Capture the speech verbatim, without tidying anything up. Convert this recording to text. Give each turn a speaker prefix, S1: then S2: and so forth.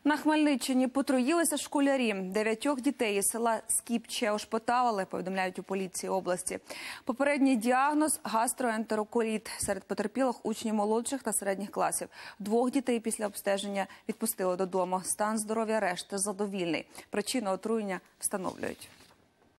S1: На Хмельниччині потруїлися школярі. Дев'ятьох дітей із села Скіпче ошпитали, повідомляють у поліції області. Попередній діагноз – гастроентероколіт. Серед потерпілих учні молодших та середніх класів. Двох дітей після обстеження відпустили додому. Стан здоров'я решти задовільний. Причину отруєння встановлюють.